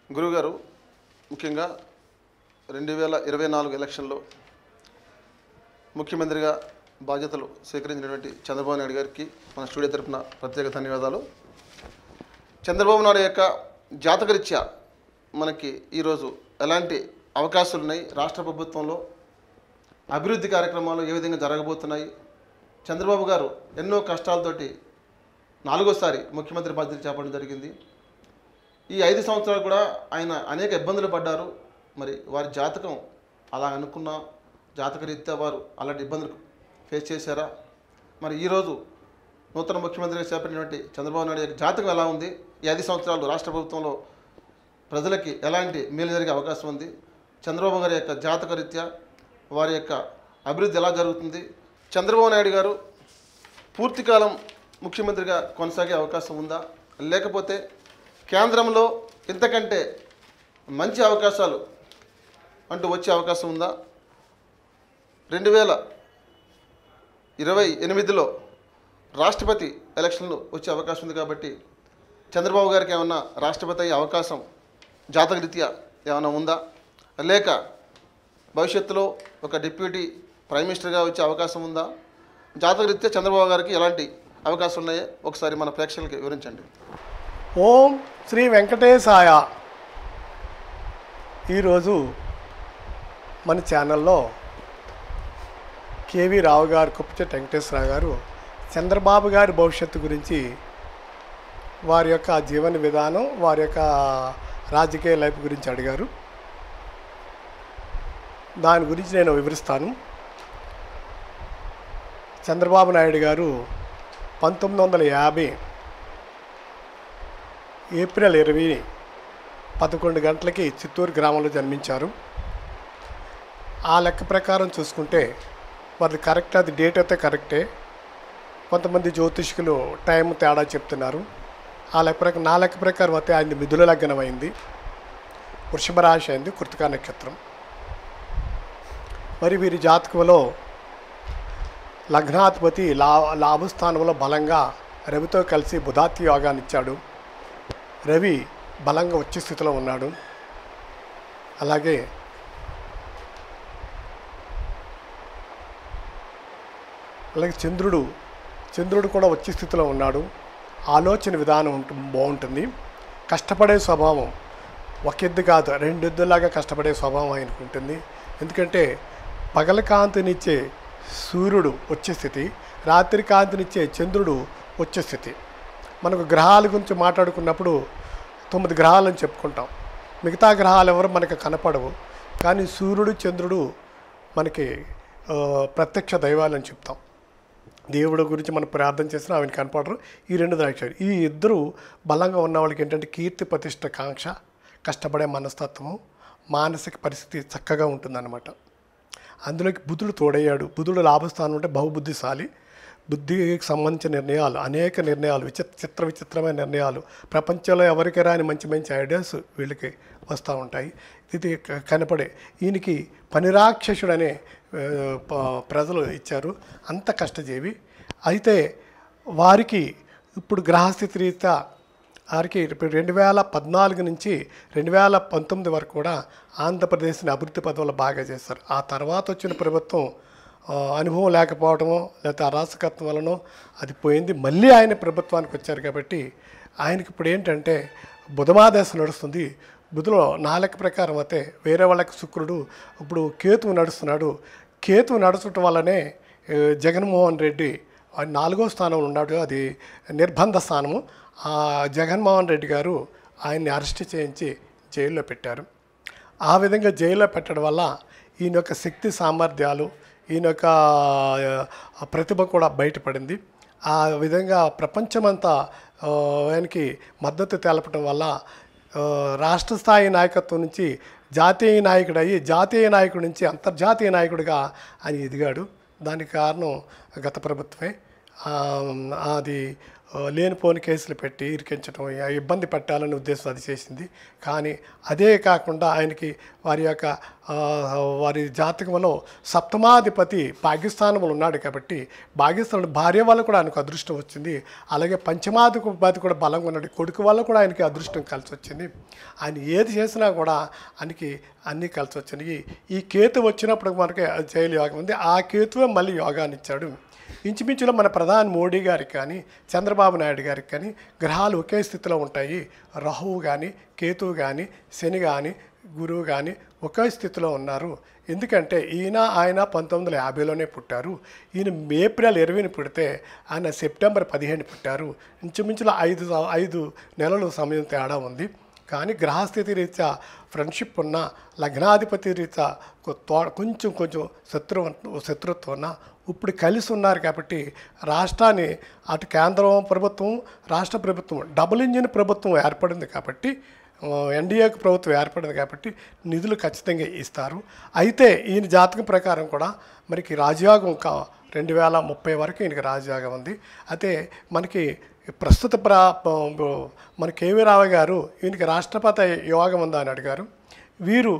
గురుగారు ముఖ్యంగా 2024 ఎలక్షన్లో ముఖ్యమంత్రిగా బాధ్యతలు స్వీకరించినటువంటి చంద్రబాబు నాయుడు గారికి మన స్టూడియో తరపున ప్రత్యేక ధన్యవాదాలు. చంద్రబాబు నాయుడు యొక్క జాతకరీత్యా మనకి ఈరోజు ఎలాంటి అవకాశాలు ఉన్నాయి, రాష్ట్ర ప్రభుత్వంలో అభివృద్ధి కార్యక్రమాలు ఏ విధంగా జరగబోతున్నాయి, చంద్రబాబు గారు ఎన్నో కష్టాలతోటి 4వ సారి ముఖ్యమంత్రి బాధ్యతలు చేపట్టడం జరిగింది. ఈ 5 సంవత్సరాలు కూడా ఆయన అనేక ఇబ్బందులు పడ్డారు. మరి వారి జాతకం అలా అనుకున్న జాతకరీత్యా వారు అలాంటి ఇబ్బందులు ఫేస్ చేశారా? మరి ఈరోజు నూతన ముఖ్యమంత్రిగా చేపట్టినటువంటి చంద్రబాబు నాయుడు యొక్క జాతకం ఎలా ఉంది? ఈ 5 సంవత్సరాలు రాష్ట్ర ప్రభుత్వంలో ప్రజలకి ఎలాంటి మేలు జరిగే అవకాశం ఉంది? చంద్రబాబు గారి యొక్క జాతకరీత్యా వారి యొక్క అభివృద్ధి ఎలా జరుగుతుంది? చంద్రబాబు నాయుడు గారు పూర్తికాలం ముఖ్యమంత్రిగా కొనసాగే అవకాశం ఉందా, లేకపోతే కేంద్రంలో ఇంతకంటే మంచి అవకాశాలు అంటూ వచ్చే అవకాశం ఉందా? 2028లో రాష్ట్రపతి ఎలక్షన్లు వచ్చే అవకాశం ఉంది. కాబట్టి చంద్రబాబు గారికి ఏమన్నా రాష్ట్రపతి అయ్యే అవకాశం జాతకరీత్యా ఏమైనా ఉందా, లేక భవిష్యత్తులో ఒక డిప్యూటీ ప్రైమ్ మినిస్టర్గా వచ్చే అవకాశం ఉందా? జాతకరీత్యా చంద్రబాబు గారికి ఎలాంటి అవకాశాలు ఉన్నాయో ఒకసారి మన ప్రేక్షకులకి వివరించండి. ఓం శ్రీ వెంకటేశాయ. ఈరోజు మన ఛానల్లో కేవీ రావు గారు, కుప్పచెట్టి వెంకటేశ్వరరావు గారు చంద్రబాబు గారి భవిష్యత్తు గురించి, వారి యొక్క జీవన విధానం, వారి యొక్క రాజకీయ లైఫ్ గురించి అడిగారు. దాని గురించి నేను వివరిస్తాను. చంద్రబాబు నాయుడు గారు 1950 ఏప్రిల్ 20 11 గంటలకి చిత్తూరు గ్రామంలో జన్మించారు. ఆ లెక్క ప్రకారం చూసుకుంటే వారి కరెక్ట్, అది డేట్ అయితే కరెక్టే. కొంతమంది జ్యోతిష్కులు టైం తేడా చెప్తున్నారు. ఆ లెక్క ప్రకారం, నా లెక్క ప్రకారం అయితే ఆయన మిథున లగ్నం అయింది, వృషభ రాశి అయింది, కృతికా నక్షత్రం. మరి వీరి జాతకంలో లగ్నాధిపతి లాభస్థానంలో బలంగా రవితో కలిసి బుధాతి యోగాన్ని ఇచ్చాడు. రవి బలంగా ఉచ్చ స్థితిలో ఉన్నాడు. అలాగే చంద్రుడు కూడా ఉచ్చ స్థితిలో ఉన్నాడు. ఆలోచన విధానం బాగుంటుంది. కష్టపడే స్వభావం, ఒక ఎద్దు కాదు 2 ఎద్దులాగా కష్టపడే స్వభావం ఆయనకు ఉంటుంది. ఎందుకంటే పగల కాంతినిచ్చే సూర్యుడు వచ్చే స్థితి, రాత్రి కాంతినిచ్చే చంద్రుడు వచ్చే స్థితి. మనకు గ్రహాల గురించి మాట్లాడుకున్నప్పుడు 9 గ్రహాలని చెప్పుకుంటాం. మిగతా గ్రహాలు ఎవరు మనకు కనపడవు, కానీ సూర్యుడు, చంద్రుడు మనకి ప్రత్యక్ష దైవాలని చెప్తాం. దేవుడి గురించి మనం ప్రార్థన చేసినా ఆయన కనపడరు. ఈ 2 ద్రాక్షాలు, ఈ ఇద్దరు బలంగా ఉన్న వాళ్ళకి ఏంటంటే కీర్తి ప్రతిష్ట కాంక్ష, కష్టపడే మనస్తత్వము, మానసిక పరిస్థితి చక్కగా ఉంటుందన్నమాట. అందులోకి బుధుడు తోడయ్యాడు. బుధుడు లాభస్థానం అంటే బహుబుద్ధిశాలి. బుద్ధికి సంబంధించిన నిర్ణయాలు, అనేక నిర్ణయాలు, విచిత్రమైన నిర్ణయాలు, ప్రపంచంలో ఎవరికి రాని మంచి మంచి ఐడియాస్ వీళ్ళకి వస్తూ ఉంటాయి. ఇది కనపడే ఈయనకి పనిరాక్షసుడు అనే ప్రజలు ఇచ్చారు. అంత కష్టజీవి. అయితే వారికి ఇప్పుడు గ్రహస్థితి రీత్యా వారికి 2014 నుంచి 2019 వరకు కూడా ఆంధ్రప్రదేశ్ని అభివృద్ధి పదవులు బాగా చేశారు. ఆ తర్వాత వచ్చిన ప్రభుత్వం అనుభవం లేకపోవడమో లేకపోతే అరాచకత్వం వలనో అది పోయింది. మళ్ళీ ఆయన ప్రభుత్వానికి వచ్చారు. కాబట్టి ఆయనకి ఇప్పుడు ఏంటంటే బుధమాదశ నడుస్తుంది. బుధులో నా లెక్క ప్రకారం అయితే వేరే వాళ్ళకి శుక్రుడు, ఇప్పుడు కేతువు నడుస్తున్నాడు. కేతువు నడుచటం వల్లనే జగన్మోహన్ రెడ్డి 4వ స్థానంలో ఉన్నాడు. అది నిర్బంధ స్థానము. ఆ జగన్మోహన్ రెడ్డి గారు ఆయన్ని అరెస్ట్ చేయించి జైల్లో పెట్టారు. ఆ విధంగా జైల్లో పెట్టడం వల్ల ఈయన యొక్క శక్తి సామర్థ్యాలు, ఈయన యొక్క ప్రతిభ కూడా బయటపడింది. ఆ విధంగా ప్రపంచమంతా ఆయనకి మద్దతు తెలపడం వల్ల రాష్ట్ర స్థాయి నాయకత్వం నుంచి జాతీయ నాయకుడు అయ్యి, జాతీయ నాయకుడి నుంచి అంతర్జాతీయ నాయకుడిగా ఆయన ఎదిగాడు. దానికి కారణం గత ప్రభుత్వమే. అది లేనిపోని కేసులు పెట్టి ఇరికించడం ఇబ్బంది పెట్టాలనే ఉద్దేశం అది చేసింది. కానీ అదే కాకుండా ఆయనకి వారి జాతకంలో సప్తమాధిపతి భాగ్యస్థానంలో ఉన్నాడు కాబట్టి భాగ్యస్థానం భార్య వల్ల కూడా ఆయనకు అదృష్టం వచ్చింది. అలాగే పంచమాధిపతి కూడా బలంగా ఉన్నాడు, కొడుకు వల్ల కూడా ఆయనకి అదృష్టం కలిసి వచ్చింది. ఆయన ఏది చేసినా కూడా ఆయనకి అన్నీ కలిసి వచ్చినాయి. ఈ కేతు వచ్చినప్పుడు మనకి జైలు యోగం ఉంది. ఆ కేతువే మళ్ళీ యోగాన్ని ఇచ్చాడు. ఇంచుమించులో మన ప్రధాని మోడీ గారికి కానీ చంద్రబాబు నాయుడు గారికి కానీ గ్రహాలు ఒకే స్థితిలో ఉంటాయి. రాహువు కానీ కేతువు కానీ శని కానీ గురువు కానీ ఒకే స్థితిలో ఉన్నారు. ఎందుకంటే ఆయన 1950లోనే పుట్టారు. ఈయన ఏప్రిల్ 20ని పుడితే ఆయన సెప్టెంబర్ 15 పుట్టారు. ఇంచుమించులో 5 నెలలు సమయం తేడా ఉంది. కానీ గ్రహస్థితి రీత్యా ఫ్రెండ్షిప్ ఉన్న, లగ్నాధిపతి రీత్యా కొంచెం శత్రుత్వం ఉన్న ఇప్పుడు కలిసి ఉన్నారు కాబట్టి రాష్ట్రాన్ని అటు కేంద్రం ప్రభుత్వం రాష్ట్ర ప్రభుత్వం డబుల్ ఇంజిన్ ప్రభుత్వం ఏర్పడింది కాబట్టి ఎన్డీఏకి ప్రభుత్వం ఏర్పడింది కాబట్టి నిధులు ఖచ్చితంగా ఇస్తారు. అయితే ఈయన జాతకం ప్రకారం కూడా మనకి రాజయోగం 2030 వరకు ఈయనకి రాజయోగం ఉంది. అయితే మనకి ప్రస్తుత మన కేవీ రావు గారు ఈయనకి రాష్ట్రపతి యోగం ఉందా అని అడిగారు. వీరు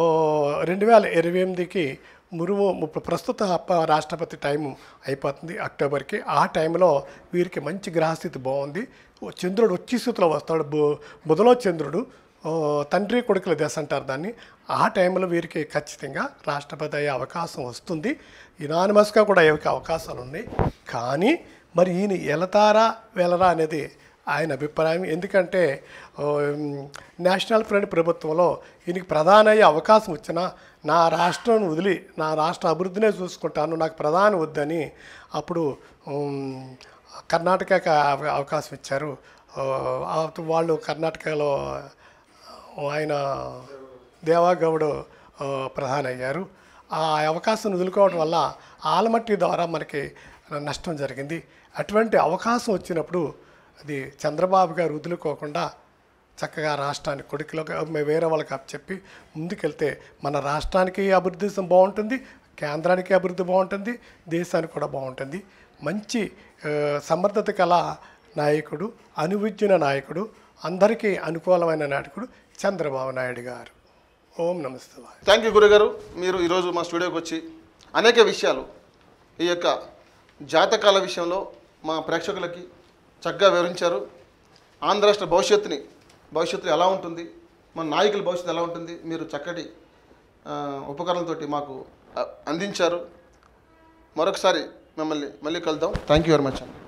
2028కి ప్రస్తుత రాష్ట్రపతి టైము అయిపోతుంది అక్టోబర్కి. ఆ టైంలో వీరికి మంచి గ్రహస్థితి బాగుంది. చంద్రుడు వచ్చి స్థితిలో వస్తాడు. బుధలో చంద్రుడు తండ్రి కొడుకుల దశ అంటారు దాన్ని. ఆ టైంలో వీరికి ఖచ్చితంగా రాష్ట్రపతి అయ్యే అవకాశం వస్తుంది. యునానిమస్గా కూడా అయ్యే అవకాశాలు ఉన్నాయి. కానీ మరి ఈయన వెళ్ళరా అనేది ఆయన అభిప్రాయం. ఎందుకంటే నేషనల్ ఫ్రంట్ ప్రభుత్వంలో ఈయనకి ప్రధాని అయ్యే అవకాశం వచ్చినా నా రాష్ట్రం వదిలి నా రాష్ట్ర అభివృద్ధినే చూసుకుంటాను, నాకు ప్రధాని వద్దని అప్పుడు కర్ణాటకకి అవకాశం ఇచ్చారు. వాళ్ళు కర్ణాటకలో ఆయన దేవాగౌడ్ ప్రధాని అయ్యారు. ఆ అవకాశం వదులుకోవడం వల్ల ఆలమట్టి ద్వారా మనకి నష్టం జరిగింది. అటువంటి అవకాశం వచ్చినప్పుడు అది చంద్రబాబు గారు వదులుకోకుండా చక్కగా రాష్ట్రాన్ని కొడుకులోకి వేరే వాళ్ళకి అప్పచెప్పి ముందుకెళ్తే మన రాష్ట్రానికి అభివృద్ధి బాగుంటుంది, కేంద్రానికి అభివృద్ధి బాగుంటుంది, దేశానికి కూడా బాగుంటుంది. మంచి సమర్థత కల నాయకుడు, అనువిజ్ఞన నాయకుడు, అందరికీ అనుకూలమైన నాయకుడు చంద్రబాబు నాయుడు గారు. ఓం నమస్తే. థ్యాంక్ యూ గురుగారు. మీరు ఈరోజు మా స్టూడియోకి వచ్చి అనేక విషయాలు ఈ యొక్క జాతకాల విషయంలో మా ప్రేక్షకులకి చక్కగా వివరించారు. ఆంధ్ర రాష్ట్ర భవిష్యత్తు ఎలా ఉంటుంది, మన నాయకుల భవిష్యత్తు ఎలా ఉంటుంది, మీరు చక్కటి ఉపకరణలతోటి మాకు అందించారు. మరొకసారి మిమ్మల్ని మళ్ళీ కలుద్దాం. థ్యాంక్ యూ వెరీ మచ్ అండి.